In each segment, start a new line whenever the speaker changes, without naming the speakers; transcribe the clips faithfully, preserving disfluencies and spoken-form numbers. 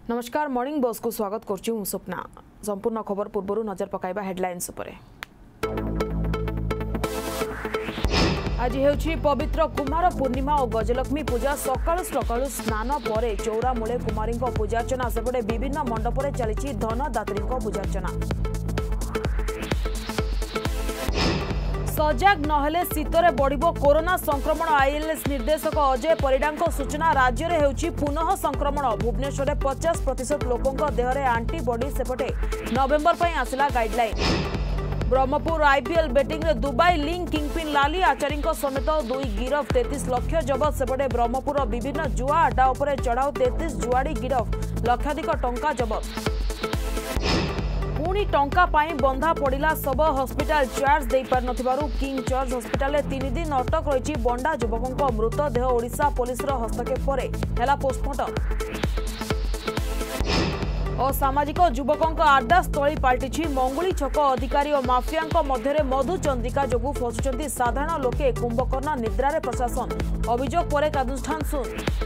नमस्कार morning boss को स्वागत करछु मु स्वप्ना। संपूर्ण खबर पूर्व नजर पकाइबा हेडलाइंस उपरे। आज हेउछि पवित्र कुमार पूर्णिमा और गजलक्ष्मी पूजा। सकाळु सकाळु स्नान परे चौरा मूले कुमारी पूजार्चना सेपटे विभिन्न मंडपरे चलिछि धनदात्री पूजार्चना। सजग नहेले शीतरे बढ़िबो कोरोना संक्रमण। आईएलएस निर्देशक अजय परिडा सूचना। राज्य में हेउछि पुनः संक्रमण। भुवनेश्वर में पचास प्रतिशत लोकों देहरे आंटीबॉडी सेपटे नवेम्बर पर आसला गाइडलाइन। ब्रह्मपुर आईपीएल बेटिंग रे Dubai link kingpin Lali Achari समेत दुई गिरफ। तैंतीस लाख जबत सेपटे ब्रह्मपुर विभिन्न जुआ अड्डा उपरे चढ़ाऊ। तैंतीस जुआड़ी गिरफ, लक्षाधिक टंका जबत। पुणी टंका पाई बंधा पड़ा शव। हॉस्पिटल चार्ज दे पार नथिबारु किंग चर्च हॉस्पिटल में तीन दिन अटक रही बंडा युवकों मृतदेह। ओडिशा पुलिस हस्तक्षेप पर हैला पोस्टमार्टम। असामाजिक युवकों आड्डा स्थली पलटि मंगुली छक। अधिकारी और माफिया मध्य मधुचंद्रिका जोगु फसुंट साधारण लोके। कुंभकर्ण निद्रारे प्रशासन अभियोग पर कानुष्ठान सुन।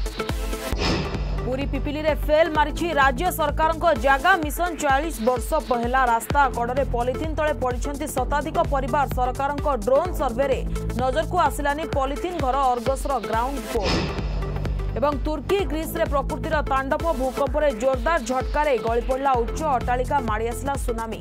पूरी पिपिली रे फेल मारिछि राज्य सरकार को जागा मिशन। चालीस वर्ष पहला रास्ता कड़े पॉलिथिन तले पड़िछंती शताधिक परिवार। सरकार को ड्रोन सर्वे रे नजर को आसिलानी पॉलिथिन घर। अर्गसर ग्राउंड रिपोर्ट। एवं तुर्की ग्रीस रे प्रकृतिर तांडव। भूकंप रे जोरदार झटकारे गली पड़ला उच्च अट्टालिका। माड़ी आसिला सुनामी।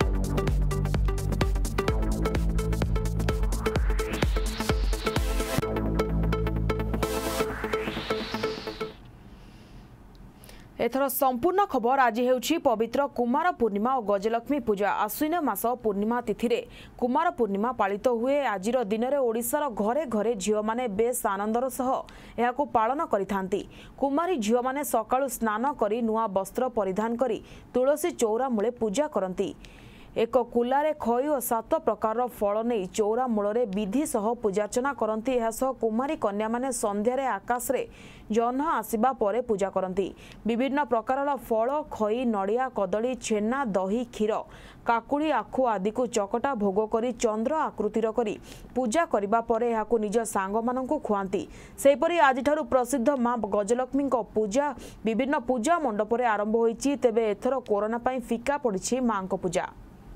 एथर संपूर्ण खबर। आज हेउछि पवित्र कुमार पूर्णिमा और गजलक्ष्मी पूजा। आश्विन मास पूर्णिमा तिथि रे कुमार पूर्णिमा पालित हुए। आज दिन में ओडिशार घरे घरे झील माने बेस आनंदर सह एहाकु पालन करिथांती। कुमारी झील माने सकाळु स्नान करी नुआ वस्त्र परिधान करी तुलसी चौरा मूले पूजा करती। एक कुलारे खई और सात प्रकार फल नहीं चौरा मूल विधि सह पूजार्चना करती। यह कुमारी कन्या माने संध्यारे आकाश रे जह्न आसिबा परे पूजा करती। विभिन्न प्रकार फल खई नड़िया कदली छेना दही क्षीर काकुड़ी आखु आदि को चकटा भोग करी चंद्र आकृतिर करी पूजा करिबा परे एहाकु निज सांग माननकु खुआंती। सेपरि आज ठारु प्रसिद्ध मां गजलक्ष्मी पूजा विभिन्न पूजा मंडप रे आरंभ होईछि। तेबे एथर कोरोना पई फिका पड़िछि मां को पूजा।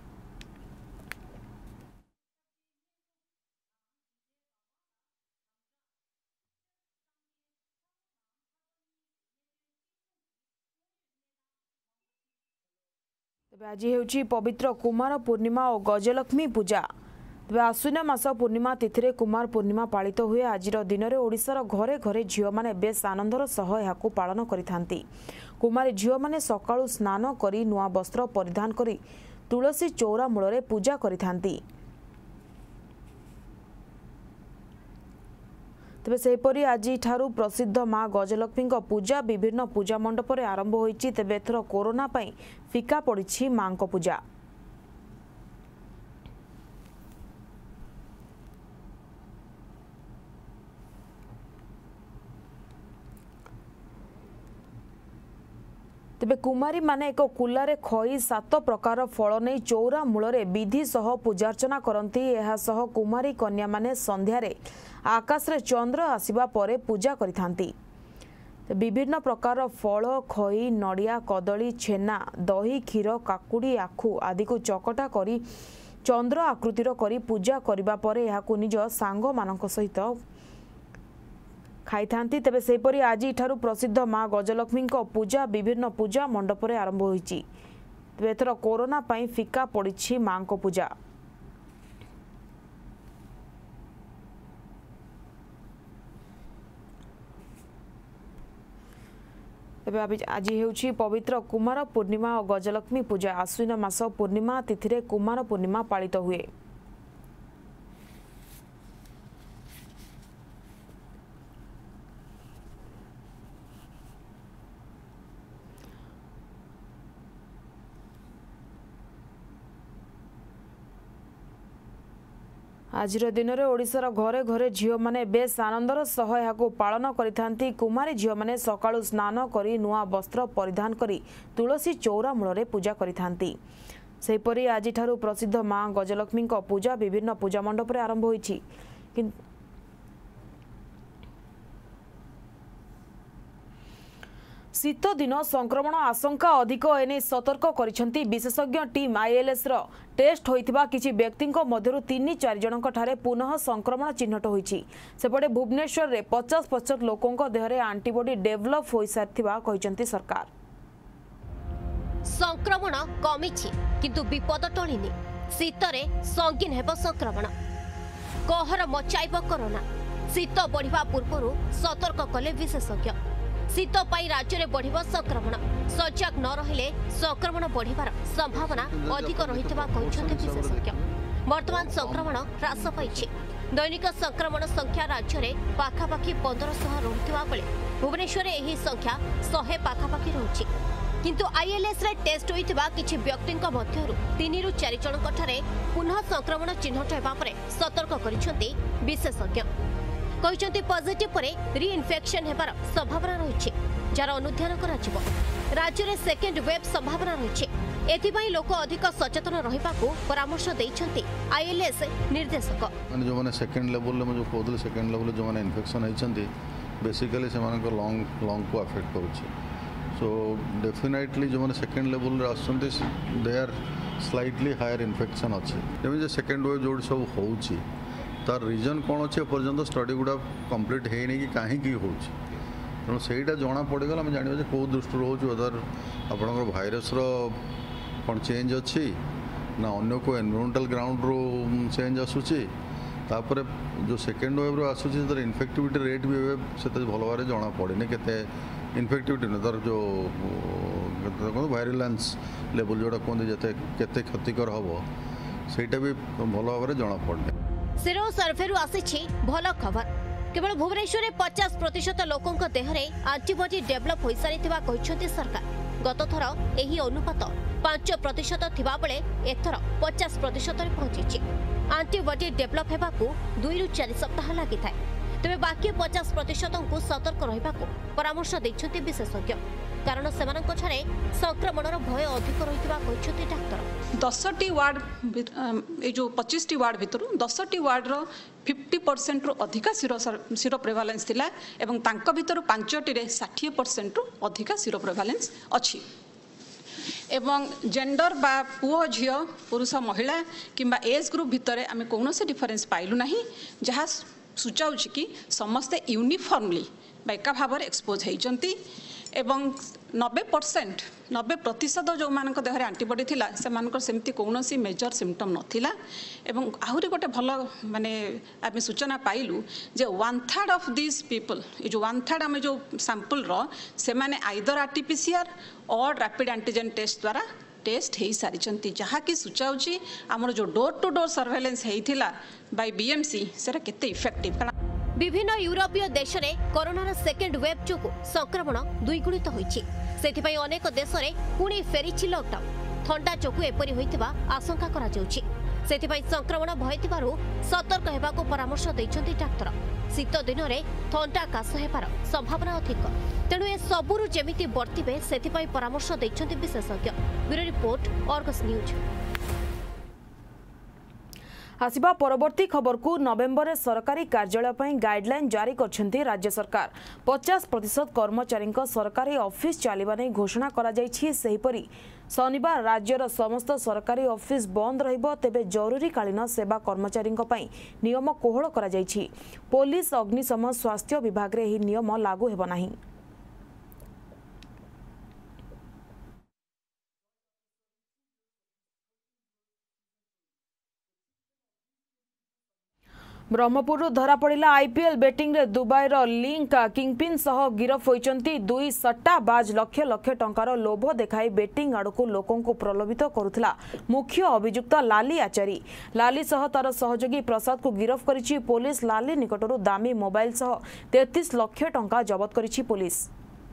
आज हेउछि पवित्र कुमार पूर्णिमा और गजलक्ष्मी पूजा। तेज आश्विन मास पूर्णिमा तिथि रे कुमार पूर्णिमा पालित हुए। आज दिन में ओडिशार घरे घरे झील माने बेस आनंदर सह एहाकु पालन करिथांती। कुमारी झील माने सकाळु स्नान करी नुआ वस्त्र परिधान करी तुलसी चौरा मूल पूजा करिथांती। तेबे सेपरि आज ठारु प्रसिद्ध मां गजलक्ष्मी पूजा विभिन्न पूजा मंडप रे आरंभ होईछि। तेबे एथर कोरोना पई फिका पड़िछि मां को पूजा। तेबे कुमारी माने एक कुलारे खई सात प्रकार फल नहीं चौरा मूल विधि सह पूजार्चना करती। यह सह कुमारी कन्या माने संध्यारे आकाश रे चंद्र आसिबा परे पूजा करिथांती। विभिन्न प्रकार फल खई नड़िया कदली छेना दही क्षीर काकुड़ी आखु आदि को चकटा करी चंद्र आकृतिर करी पूजा करिबा परे एहाकु निज सांग मानक सहित खाइथांती। तेबे सेपरि आज ठारु प्रसिद्ध मां गजलक्ष्मी पूजा विभिन्न पूजा मंडप रे आरंभ होईछि। तेबे एथर कोरोना पई फिका पड़िछि मां को पूजा। आज हेउछि पवित्र कुमार पूर्णिमा और गजलक्ष्मी पूजा। आश्विन मास पूर्णिमा तिथि रे कुमार पूर्णिमा पालित हुए। आज दिन में ओडिशार घरे घरे झील माने बेस आनंदर सह एहाकु पालन करिथांती। कुमारी झील माने सकाळु स्नान करी नुआ वस्त्र परिधान करी तुलसी चौरा मूल पूजा करिथांती। सेपरि आज ठारु प्रसिद्ध मां गजलक्ष्मी पूजा विभिन्न पूजा मंडप रे आरंभ होईछि। शीत दिन संक्रमण आशंका अधिक एने सतर्क करिसेंती विशेषज्ञ टीम आईएलएस रो टेस्ट होइतिबा किछि व्यक्तिंको मध्यरु तीन चार जनक ठारे पुनः संक्रमण चिन्हट होइछि। सेपटे भुवनेश्वर रे पचास प्रतिशत लोकंको देहरे एंटीबॉडी डेवलप होई सारथिबा कहिसेंती सरकार।
संक्रमण कमिछि किंतु विपद टळिनी। शीतरे संगीन हेब संक्रमण कहर मचाइब कोरोना। शीत बढ़िबा पूर्वरु सतर्क कले विशेषज्ञ। शीत पाई राज्य में बढ़ संक्रमण सजग न रहिले संक्रमण बढ़िबार संभावना अधिक रहितबा कहउछन्ते विशेषज्ञ। वर्तमान संक्रमण ह्रास पाइछि। दैनिक संक्रमण संख्या राज्य में पाखापाखि पंद्रह सौ रहुथिबा बेले भुवनेश्वर एही संख्या सौ पाखापाखि रहुछि। किंतु आईएलएस रे टेस्ट होइतिबा किछि व्यक्तिंक मध्यरु तीन रु चार जनक ठारे पुनः संक्रमण चिन्हट हेबा परे सतर्क करिसेंती विशेषज्ञ। कहते पॉजिटिव पर रीइंफेक्शन हेबार संभावना रही जार अनुध्यान कराजिबो। राज्य में सेकेंड वेब संभावना रही एथिबाई लोक अधिक सचेतन रहिबा को परामर्श दैछन्ती आईएलएस निर्देशक।
माने जो माने सेकेंड लेवल में जो कहदले सेकेंड लेवल जो माने इन्फेक्शन होइछन्ती बेसिकली से माने लंग लंग को अफेक्ट करूछि। सो डेफिनेटली जो माने सेकेंड लेवल रे आछन्ती they are slightly higher infection अछि। जेमे जे सेकेंड वेव जोड सब होउछि तार रीजन कौन अच्छे पर्यंत स्टडी गुड़ा कंप्लीट है नहीं कि कहीं होची तेणु सहीटा जना पड़गला आम जाना कौ दृष्टि रोच अदर आपंकर भाईरस कौन चेंज अच्छी ना अन्य को एनवायरमेंटल ग्राउंड रो चेंज आसूची तापर जो सेकेंड वेव रो आसूची तार इन्फेक्टिविटी रेट भी से भल भाव जना पड़े केते इन्फेक्टिविटी न तार जो वायरुलेंस लेवल जोड़ा कहते जिते केते क्षतिकर हम सहीटा भी भल भाव जना पड़े।
सेरो सर्भेरु आसीछि भल खबर। केवल भुवनेश्वर में पचास प्रतिशत लोकंक देहरे एंटीबॉडी डेवलप हो सारिथिबा कहिसेंती सरकार। गत थर एही अनुपात पांच प्रतिशत थिबा बेले एथर पचास प्रतिशत रे पहुंचीछि। एंटीबॉडी डेवलप हेबाकू दुई रु चार सप्ताह लागि थाए। तबे बाकी पचास प्रतिशत को सतर्क रहिबाकू परामर्श दैछन्ती विशेषज्ञ कारण सेमानक ठारे संक्रमणर भय अधिक रहितबा कहिसेंती डाक्टर।
दस टी वार्ड ए जो पच्चीस टी वार्ड भितर दस टी वार्ड रो फिफ्टी परसेंट रु अधिका सीरो सीरो प्रेवालेंस थिला एवं तांक भितर पांच टी रे साठ परसेंट रु अधिका सीरो प्रेवालेंस अछि। एवं जेंडर बा पुओ झियो पुरुष महिला किंबा एज ग्रुप भितर आमे कोनोसे डिफरेंस पाइलु नाही जहा सूचाउछि कि समस्ते यूनिफॉर्मली बा एका भावर एक्सपोज हेइचंती एवं नब्बे परसेंट नब्बे प्रतिशत जो मान देहरे एंटीबॉडी थिला से मानकर सेमती कौनसी मेजर सिम्पटम नथिला एवं आहुरी गोटे भल माने आमे सूचना पाइलु जे one third of this people ये जो वन थर्ड आमे जो सैंपल रो से माने आइदर आरटीपीसीआर और रैपिड एंटीजन टेस्ट द्वारा टेस्ट हो सारी जहाँ कि सूचाऊँगी आमर जो डोर टू डोर सर्वेलेंस होता बाय बीएमसी से केते इफेक्टिव।
विभिन्न यूरोपीय देश में कोरोनार सेकेंड वेव जो संक्रमण द्विगुणित होइछि। सेथिपई अनेक देश में पुणी फेरिछि लॉकडाउन। थंडा जोगु एपरि होइतिबा आशंका करा जाउछि। सेथिपई संक्रमण भय थिबारु सतर्क हेबाको परामर्श दैछन्ति डाक्टर। शीत दिन में थंडा काश हेबार संभावना अधिक तेणु ए सबुरु जेमिति बर्तिबे सेथिपई परामर्श दैछन्ति विशेषज्ञ। Bureau report Argus news.
आसिबा परवर्ती खबर को नवेम्बर में सरकारी कार्यालय पर गाइडलाइन जारी करछन्ती राज्य सरकार। पचास प्रतिशत कर्मचारी सरकारी ऑफिस चलवा नहीं घोषणा करा जायछि। सेहिपरि शनिवार राज्यर समस्त सरकारी ऑफिस बंद रहिबो। तेबे जरूरीकालीन सेवा कर्मचारी नियम कोहल करा जायछि। पुलिस अग्निशम स्वास्थ्य विभाग रे एही नियम लागू हेबो नाही। ब्रह्मपुर धरा पड़ा आईपीएल बेटिंग रे दुबई रो लिंक किंगपिन सह गिरफ होइचंती दुई सट्टा बाज लक्ष लक्ष टंकार लोभ देखाई बेटिंग आड़कू लोकों को प्रलोभित करुथिला मुख्य अभियुक्त लाली आचारी। लाली सह तार सहयोगी प्रसाद को गिरफ करिछि पुलिस। लाली निकटरू दामी मोबाइल सह तैंतीस लक्ष टंका जबत करिछि पुलिस।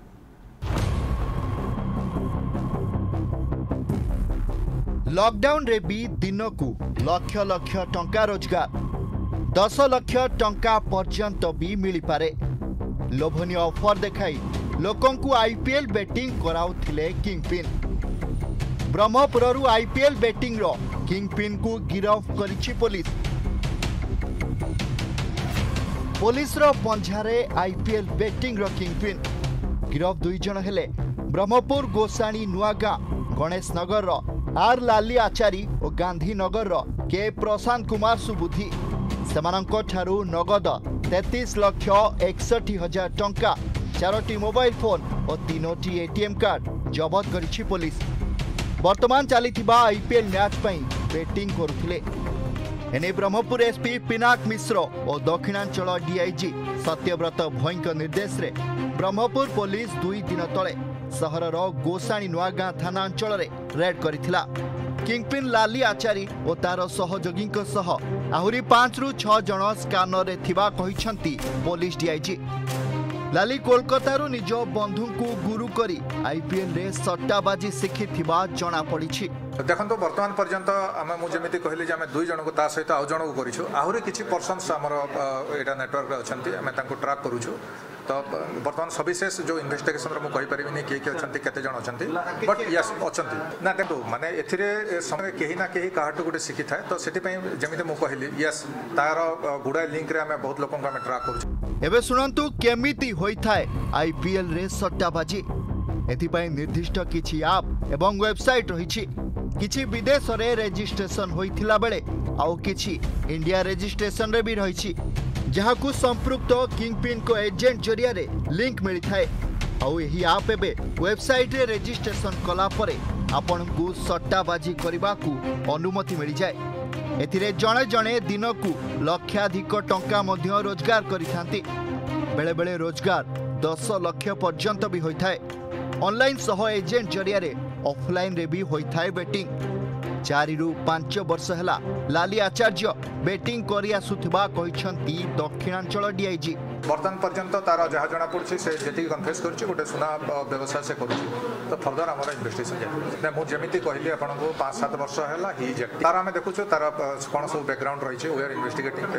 लॉकडाउन रे भी दिन को लक्ष लक्ष टंका रोजगार दस लक्ष टंका पर्यंत भी मिली पारे। लोभनीय ऑफर देखाई लोकों को आईपीएल बेटिंग कराउथिले किंगपिन। ब्रह्मपुररू आईपीएल बेटिंग रो किंगपिन को गिरफ करिछि पुलिस। पुलिस रो पंजारे आईपीएल बेटिंग रो किंगपिन गिरफ दुई जन हेले ब्रह्मपुर गोसाणी नुआगां गणेश नगर आर लाली आचारी और गांधीनगर के प्रशांत कुमार सुबुद्धि सेमानंको ठारू नगद तैंतीस लक्ष एकसठी हजार टंका चारोटी मोबाइल फोन और तीनोटी एटीएम कार्ड जबत करिछि पुलिस। वर्तमान चलीथिबा आईपीएल मैच पई बैटिंग करुथिले एने ब्रह्मपुर एसपी पिनाक मिश्र और दक्षिणांचल डीआईजी सत्यव्रत भोईଙ୍କ निर्देश रे ब्रह्मपुर पुलिस दुई दिन तले सहरर गोसाणी नुआगां थाना अंचल रे रेड करिथिला। किंगपिन लाली आचारी और तार सहयोगी सह आहुरी पांच रु छह जन स्कानर रे थिबा कहिसंती पुलिस डीआईजी। लाली कोलकाता निज बंधु को गुरु करी आईपीएल रे सट्टाबाजी शिखी थिबा जना पड़िछि।
देखो बर्तमान पर्यंत आम मुझे कहली जे आम दुई जन को ता सहित आउ जन को करूँ आहरी किसी पर्सनस आमर यहाँ नेटवर्क अच्छा आम ट्राक करूँ तो बर्तमान सविशेष जो इन्वेस्टिगेशन रे मु कहि परिबिनी किए किए अछंती केते जण अछंती बट यस अछंती ना देखो माने एथिरे समय केही ना केही काहाटू गुटे सिखि थाए तो सेति पई जेमिते मु कहली यस तार गुडा लिंक रे आमे बहुत लोकन को आमे ट्रैक करू।
एबे सुनंतु केमिति होई थाए आईपीएल रे सट्टाबाजी एथि पई निर्दिष्ट किछि ऐप एवं वेबसाइट रहिछि। किछि विदेश रे रजिस्ट्रेशन होइथिला बेले आउ किछि इंडिया रजिस्ट्रेशन रे भी रहिछि जहाकू संपृक्त किंगपिन को एजेंट जरिया रे लिंक मिली थाए आउ एही आप एबे वेबसाइट रे रजिस्ट्रेशन कला परे आपन को सट्टाबाजी करबा को अनुमति मिली जाए। एथिरे जणे जणे दिन को लक्षाधिक टंका मध्य रोजगार करिथांती बेले बेले रोजगार दस लाख पर्यंत भी होई थाए। ऑनलाइन सह एजेंट जरिया रे ऑफलाइन रे भी होई थाए बेटिंग। चारि रु पांच वर्ष हैला लाली आचार्य बेटिंग करि आसुथिबा कहिसंती दक्षिणांचल डीआईजी।
वर्तमान पर्यंत तार जहाँ जना पड़ी से जी कन्फेस कर गोटे सुना व्यवसाय से करुँ तो फर्दर आम इन्वेस्टिगेशन जाए मुझे जमी कहली आपको पाँच सात वर्ष है ही तार आम देखु तार कौन सब बैकग्राउंड रही we are investigating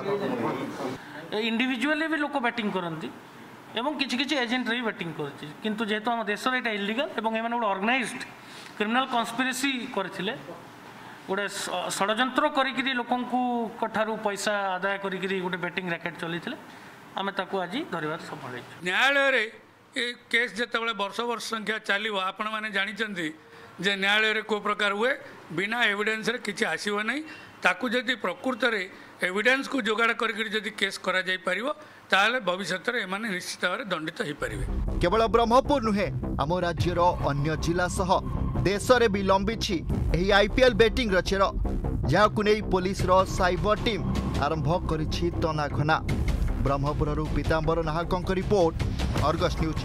every
individually भी लोक बैटिंग करती एवं किसी किसी एजेंट भी बैटिंग करछि किंतु जेहेतु आम देश में यहाँ इलिगल एवं एमाने गोटे ऑर्गेनाइज्ड क्रिमिनल कन्स्पिरेसी करथिले गोटे षड्यंत्र करिकरी लोकंकु ठारू पैसा आदाय करिकरी गोटे बैटिंग रैकेट चलीथिले आमे ताकू आज धरिबार सफल होइछु।
न्यायालय रे ए केस जेतेबेले वर्ष वर्ष संख्या चलिबो आपण माने जानिचंती जे न्यायालय रे को प्रकार हुए बिना एविडेंस रे किछि आसीबो नै ताकू जदि प्रकृत रे एविडेंस को जोगाड़ करिकरी जदि केस करा जाय परिबो ताले भविष्य रे एमाने निश्चित भाव दंडित हो पारे।
केवल ब्रह्मपुर नुहे आम राज्यर अन्य जिला सह देश रे भी लंबी एही आईपीएल बैटिंग रचेर जहाकु नै पुलिस रो साइबर टीम आरंभ करिछि तनाघना। ब्रह्मपुर पीतांबर नाहकंक रिपोर्ट अर्गस न्यूज।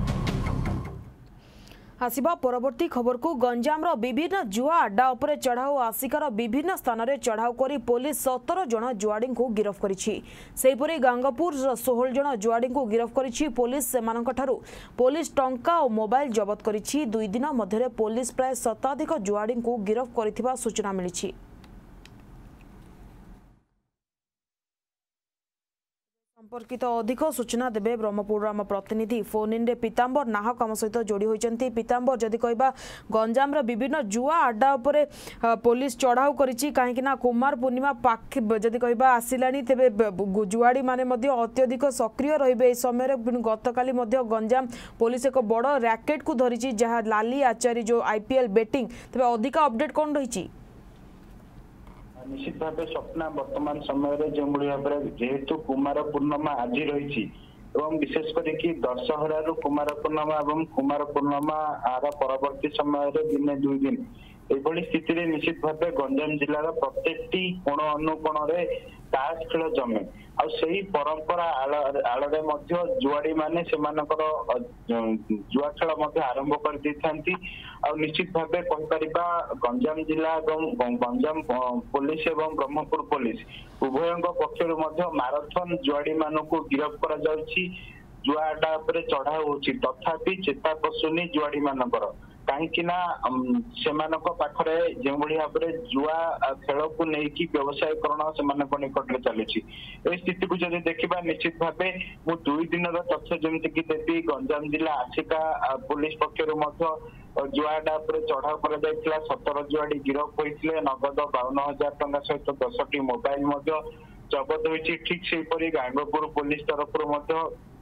आसिबा परवर्ती खबर को गंजाम रो विभिन्न जुआ अड्डा उपरे चढ़ाऊ आसिकार विभिन्न स्थान रे चढ़ाऊ करी पुलिस सतर जन जुआड़ी को गिरफ करिछि। सेहिपरि गांगपुर सोलह जन जुआड़ी को गिरफ करिछि पुलिस। सेमानक ठारू पुलिस टंका और मोबाइल जबत करिछि। दुई दिन मध्यरे पुलिस प्राय शताधिक जुआड़ी को गिरफ करिथिबा सूचना मिलिछि। संपर्कित अधिक सूचना देबे ब्रह्मपुर आम प्रतिनिधि फोन इन रे पीतांबर नाहक आम सहित जोड़ी होइचंती। पीतांबर जदि कहबा गंजाम रे विभिन्न जुआ अड्डा उपरे पुलिस चढ़ाऊ करिछि काहेकि ना कुमार पूर्णिमा पाख जदि कहबा आसिलानी तेबे जुआड़ी माने मध्ये अत्यधिक सक्रिय रहिबे। ए समय रे गतकाली मध्ये गंजाम पुलिस एक बड़ रैकेट को धरिछि जहा लाली आचारी जो आईपीएल बैटिंग तेबे अधिक अपडेट कोन रहिछि।
निश्चित भाव स्वप्ना वर्तमान समय जो भाव जेहेतु कुमार पूर्णिमा आज रही विशेषकर कि दशहरा कुमार पूर्णिमा और कुमार पूर्णिमा आर परवर्ती समय दिन दुई दिन यह स्थित निश्चित भाव गंजाम जिलार प्रत्येक कोण अनुकोण ताश खेल जमे आई परंपरा आड़े जुआड़ी माने जुआ खेल आरंभ कर निश्चित भाव कहीपर गंजाम जिला गंजाम पुलिस एवं ब्रह्मपुर पुलिस उभय पक्षर माराथन जुआड़ी मानक गिरफ कर जुआ अड्डा चढ़ा हो तथापि चेता पशुनी जुआड़ी मानकर कहीं पाखरे जो भाव जुआ खेल को लेकिन व्यवसायीकरण से निकट में चलुची स्थिति को जब देखा निश्चित भाव मु दुई दिन तथ्य जमीक देवी गंजाम जिला आसिका पुलिस पक्षर जुआ अड्डा चढ़ाऊ कर सतर जुआड़ी गिरफ होते नगद बावन हजार टंका सहित दस टी मोबाइल जबत होती ठीक से गांगपुर पुलिस तरफ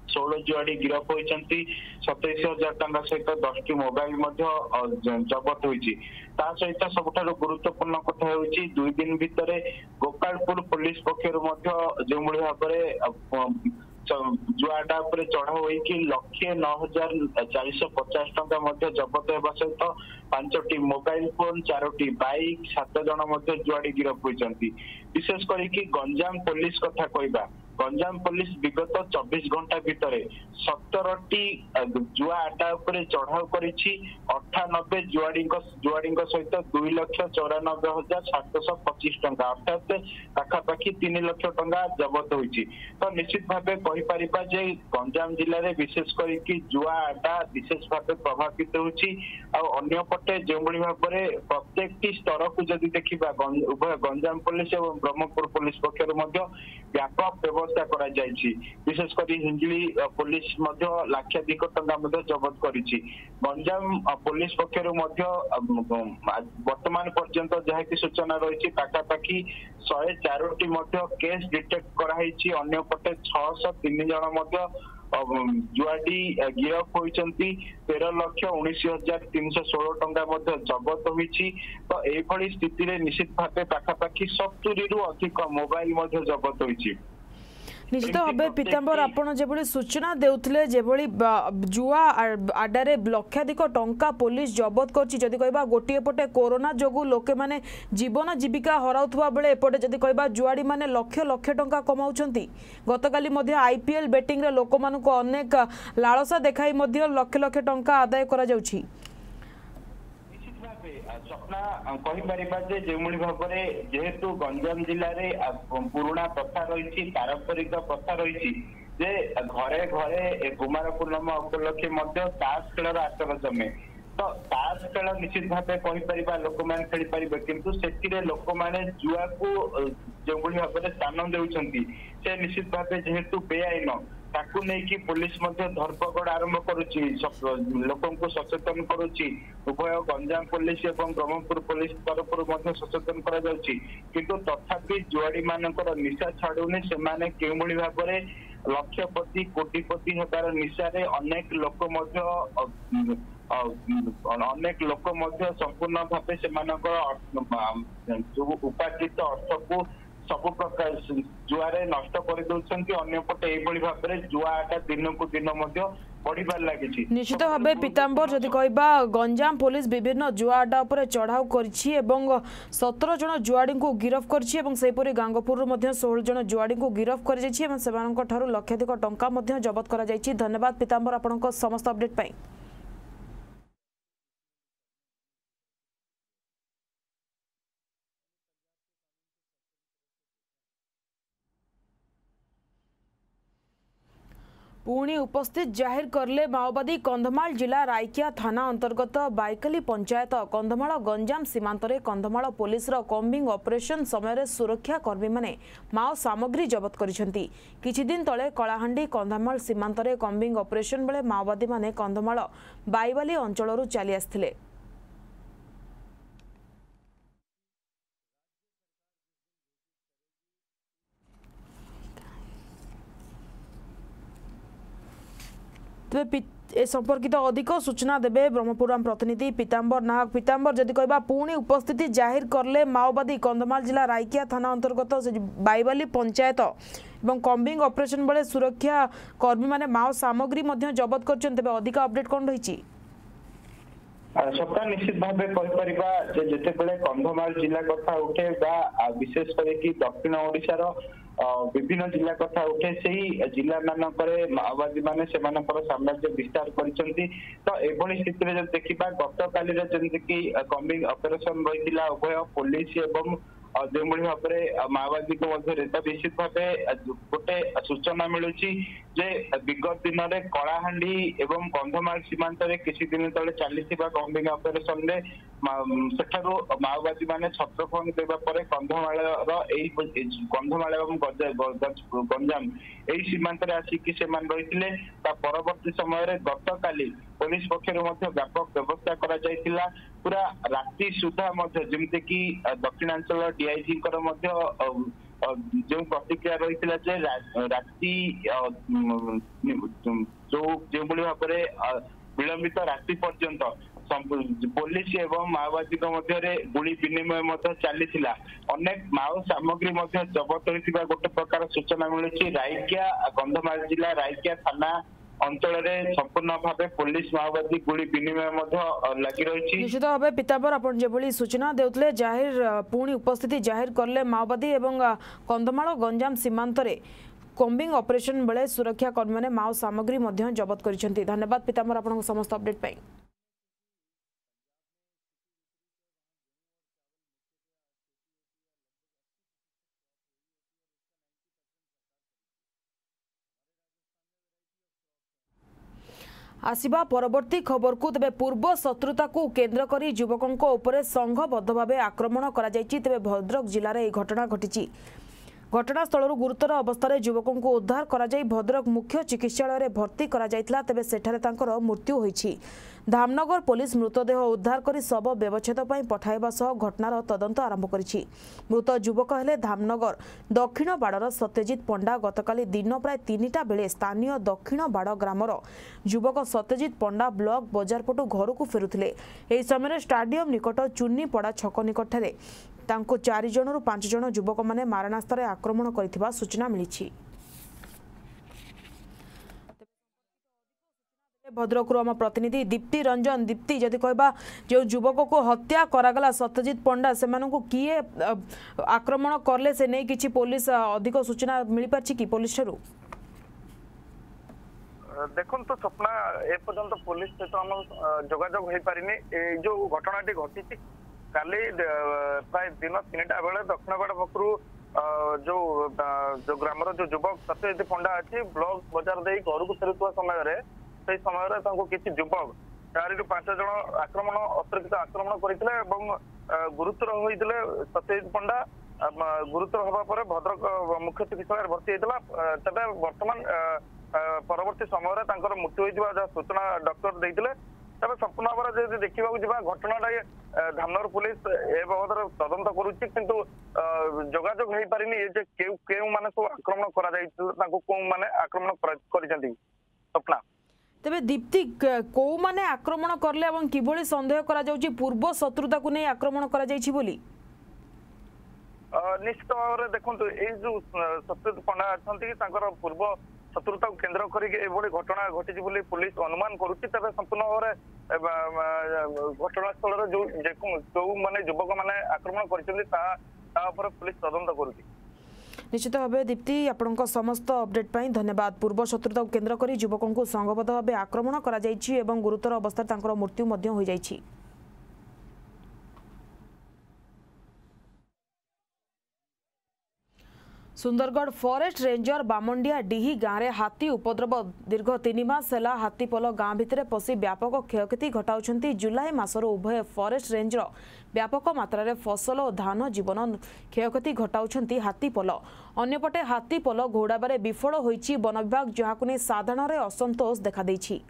ଷୋହଳ जुआड़ी गिरफ होती सतैश हजार टंका सहित दस टी मोबाइल जबत होती सहित सबुठ गुरुत्वपूर्ण कथा होची दुई दिन भितर गोपालपुर पुलिस पक्षर जो भाव में जुआटा उपर चढ़ा होगी लक्षे नौ हजार चारिश पचास टंका जबत होगा सहित पांचटी मोबाइल फोन चारोटी बाइक सात जन जुआड़ी गिरफ होती विशेष करके गंजाम पुलिस कथा कहवा गंजाम पुलिस विगत चौबीस घंटा भितर सतरटी जुआ आटा उपरे चढ़ाऊ करिछि अठानबे जुआड़ी जुआड़ी सहित दुई लक्ष चौरानबे हजार सातश पचिश टंका अर्थात पाखापाखि तीन लक्ष टंका जबत होइछि तो निश्चित भाव कहीपर जे गंजाम जिले में विशेष करके जुआ आटा विशेष भाव प्रभावित होछि अन्य पटे जो भाव में प्रत्येक स्तर को जदि देखा उभय गंजाम पुलिस और ब्रह्मपुर पुलिस पक्षर व्यापक व्यवस्था करा जायछि विशेष कर हिंजली पुलिस लाक्षाधिक टंका जबत करिछि गंजाम पुलिस पक्षर वर्तमान पर्यंत जहाँ की सूचना रही पाखापाखि शहे चारोटी केस डिटेक्ट कराई अन्य पटे छःश तीन जन जुआडी गिरफ होती तेरह लक्ष उन्नीस हजार तीन सौ षोल टंका जबत होती तो यही स्थित निश्चित भाव पाखापाखि सत्तरी रु अधिक मोबाइल जबत होती
निश्चित भाव पीताम्बर आपड़ जो सूचना देउथिले जेभली जुआ आडारे लक्षाधिक टंका पुलिस जबत करछि कहबा गोटे पटे कोरोना जोगु लोके माने जीवन जीविका हराउथबा बेले एपटे जदि कहबा जुआड़ी माने लक्ष लक्ष टंका कमाउछंती गतकाली मध्ये आईपीएल बेटिंग रे लोक मानको अनेक लालसा देखाई मध्ये लक्ष लक्ष टंका आदाय करा जाउछि
स्वप्ना कहीपर जो भाव में जेहेतु गंजाम जिले में पुराणा प्रथा रही पारंपरिक प्रथा रही जे घरे घरे कुमार पूर्णिमा उपलक्षे ताश खेल आसर जमे तो ताश खेल निश्चित भाव कहीपर लोक मैंने खेली पारे किंतु से लोक मैंने जुआ को जो भाव में स्थान देउछंती से निश्चित भाव जेहेतु बेआईन ताकू नहीं पुलिस धरपकड़ आरंभ करुच्ची लोक सचेतन करुच्ची उभय गंजाम पुलिस और ब्रह्मपुर पुलिस तरफ सचेतन करा जाउची किंतु तथापि जुआड़ी मानकर निशा छाड़ुनी से भाव में लक्षपति कोटिपति होबार निशारे अनेक लोक अनेक लोक संपूर्ण भाव से उपार्जित अर्थ को सब प्रकार जुआरे नष्ट कर दउछंती अन्य पटे एभली भाव में जुआ आटा दिन को दिन बढ़िबार लागिछि
निश्चित भाव पीताम्बर जदि कहबा गंजाम पुलिस विभिन्न जुआ आटा उपर चढ़ाऊ करछि एवं सत्रह जन जुआड़ी को गिरफ करछि एवं सेपरि गांगपुर मध्ये सोलह जन जुआड़ी को गिरफ कर जायछि एवं सेमानक ठारू लक्षाधिक टंका मध्ये जबत करा जायछि धन्यवाद पीताम्बर आपनक समस्त अपडेट पई पुणी उपस्थित जाहिर करले माओवादी कंधमाल जिला रायकिया थाना अंतर्गत बाइकली पंचायत कंधमाल गंजाम सीमांतरे कंधमाल पुलिस रो कॉम्बिंग ऑपरेशन समय सुरक्षा कर्मी माने माओ सामग्री जबत करिसेंती किछि दिन तळे कलाहांडी कंधमाल सीमांतरे कॉम्बिंग ऑपरेशन बेले माओवादी माने कंधमाल बाईवाली अंचलरू चली आस्थिले ए संपर्कित अधिक सूचना देबे ब्रह्मपुर प्रतिनिधि पीताम्बर नाहक पीताम्बर जदि कहबा पुणी उपस्थिति जाहिर करले माओवादी कंधमाल जिला रायकिया थाना अंतर्गत बाईवाली पंचायत एवं कॉम्बिंग ऑपरेशन बेले सुरक्षा कर्मी माने माओ सामग्री मध्ये जबत करछन तबे अधिक अपडेट कोन रहिछि
सप्ताह निश्चित भाव कहीपर जिते बेले कंधमाल जिला कथा उठे विशेष करके दक्षिण ओडिशार विभिन्न जिला कथा उठे से जिला मानक माओवादी माने साम्राज्य विस्तार करिसेंती तो एभली स्थिति में देखा गत काली जमीकी कॉम्बिंग ऑपरेशन रही उभय पुलिस एवं जो भाव में माओवादी को निश्चित भाव गोटे सूचना मिलूँ जे विगत दिन में कलाहांडी एवं कंधमाल सीमांत किसी दिन तले चली कॉम्बिंग ऑपरेशन में सेठारु माओवादी माने छत्र फोन देवा परे कंधमाल कंधमाल एवं गंजाम यही सीमांत आसिकी से रही परवर्ती समय गत काली पुलिस पक्षर व्यापक व्यवस्था करा जायतिला पूरा राति सुधा जमती कि दक्षिणांचल डीआईजी जो प्रतिक्रिया रही जे राति जो जो भाव में विलंबित राति पर्यंत पुलिस एवं माओवादी मध्य गुली विनिमय चली अनेक माओ सामग्री जबत होता गोटे प्रकार सूचना मिली रायकिया कंधमाल जिला रायकिया थाना अंचल संपूर्ण भाव पुलिस माओवादी गुली विनिमय लगी रही।
निश्चित भाव पीताम्बर आप सूचना देउतले जाहिर पुणी उपस्थिति जाहिर करले माओवादी एवं कंधमाल गंजाम सीमांत कॉम्बिंग ऑपरेशन बेले सुरक्षा कर्मी मैंने माओ सामग्री जबत कर। धन्यवाद पीताम्बर आपन समस्त अपडेट पाई। आसिबा परवर्ती खबर को तबे पूर्व शत्रुता को केंद्र करी युवकों उपरे संघबद्ध भाव आक्रमण करा जायछि। तबे भद्रक जिले में घटना घटी घटनास्थल गुरुतर अवस्था युवकों को उद्धार करा जाय भद्रक मुख्य चिकित्सालय भर्ती करा जायतिला। तबे सेठारे तांकर मृत्यु होईछि। धामनगर पुलिस मृतदेह उद्धार करी शव व्यवच्छेद पई पठाइबा सह घटनार तदंत आरंभ करिछि। मृत युवक हेले धामनगर दक्षिण बाड़र सत्यजित पंडा। गतकाली दिन प्राय तीनिटा बेले स्थानीय दक्षिण बाड़ ग्रामर युवक सत्यजित पंडा ब्लॉक बजार पटु घर को फेरुथिले। एही समय स्टाडियम निकट चुन्नीपड़ा छक निकटरे तांको चार जन रु पांच जन युवक माने मारणास्त्र आक्रमण करिथिबा सूचना मिलिछि। भद्रक आम प्रतिनिधि दीप्ति रंजन दीप्ति जदि कहबा जो युवक को हत्या करागला सत्यजित पंडा से किए आक्रमण करले से नहीं किछि पुलिस अधिक सूचना मिल पाछि कि पुलिस ठारू?
देखो तो स्वप्ना ए पर्यंत पुलिस सहित आम जोगाजोग हो पारिनी। जो घटनाटी घटी काली प्राय दिन तीनटा बेले दक्षिणगढ़ पक्षर जो जो ग्रामर जो युवक सत्यजित पंडा अच्छी ब्लॉक बजार दे घर को फेरुवा समय से समय किसी युवक चार रु पांच जन आक्रमण अतिरिक्त आक्रमण करते गुरुतर होते सत्यजित पंडा गुरुतर हवा पर भद्रक मुख्य चिकित्सालय भर्ती होता। तेज बर्तमान परवर्ती समय मृत्यु होता सूचना डॉक्टर देते। तबे संपूर्ण भाव में देखा घटनाटा धामनगर पुलिस ए बाबद तदंत करुच्ची किंतु जोगाजोग हो पारिनी केउ माने सब आक्रमण करा आक्रमण कर स्वप्ना।
तेबे दीप्ति को माने आक्रमण करले एवं किभली संदेह करा जाउची पूर्व शत्रुता को नहीं आक्रमण करा जाइछि बोली?
निश्चित भाव में देखो ये जो सत्यजित पंडा अच्छा पूर्व शत्रुता को केंद्र करके घटना घटी बोली पुलिस अनुमान करुच्ची। तेज संपूर्ण भाव घटनास्थल जो जो माने युवक माने आक्रमण कर पुलिस तदंत करुच्ची।
निश्चित भाव दीप्ति आपंक समस्त अपडेट पाई धन्यवाद। पूर्व शत्रुता को केंद्र कर युवकों को संघबद्ध भाव आक्रमण करा जायछि एवं गुरुतर अवस्था तांकर मृत्यु मध्य हो जायछि। सुंदरगढ़ फॉरेस्ट रेंजर बामंडिया डिही गाँव में हाथी उपद्रव दीर्घ तीन मास है हाथीपल गाँ भितर पशि व्यापक क्षयक्षति घटाउछंती। जुलाई मासर उभय फॉरेस्ट रेंजर व्यापक मात्रा फसल और धान जीवन क्षयक्षति घटाउछंती हाथीपल। अन्यपटे हाथीपल घोड़ाबारे विफल होईछि वन विभाग जहाकु नै साधारण असंतोष देखा देइछि।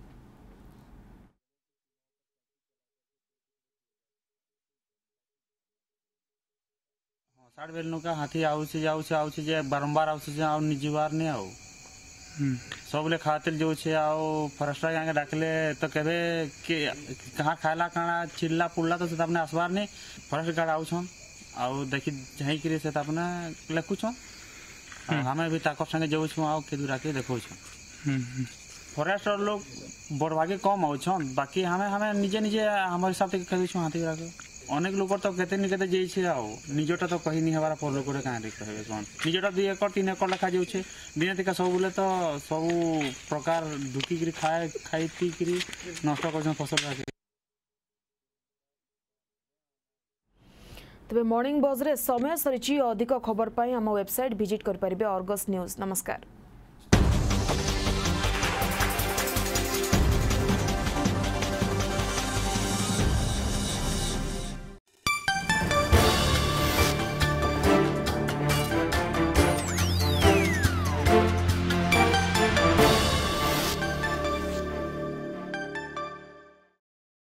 साढ़े बेल नुका हाथी आउछि जाउछि आउछि जे बारंबार आउछि जे आ निजीवार ने आउ सबले खातिर जो छे आउ फॉरेस्टर गांगे डाकले तो केबे के कहां खाला काना चिल्ला पुल्ला तो अपने आसबार ने फॉरेस्ट गार्ड आउछन आउ देखि जाई करे से अपने लेखुछन हमें भी ताको संगे जाउछु आउ के दूरा के देखौछन। फॉरेस्टर लोग बड़भागे कम आउछन बाकी हमें हमें निजे निजे हमर हिसाब से कहबिछु हाथी गाके अनेक लोग तो केते नि केते जेइछे आउ निजोटा तो कहि नि हबारा पर लोग रे काहे कहबे कोन निजोटा दो एकड़ तीन एकड़ लखा जाउछे दिने तिका सब बोले तो सब प्रकार दुकी करी खाए खाई पी करी नष्ट करछन फसल राके।
तबे मॉर्निंग बज रे समय सरिची अधिक खबर पाई हम वेबसाइट विजिट कर परिबे अर्गस न्यूज। नमस्कार।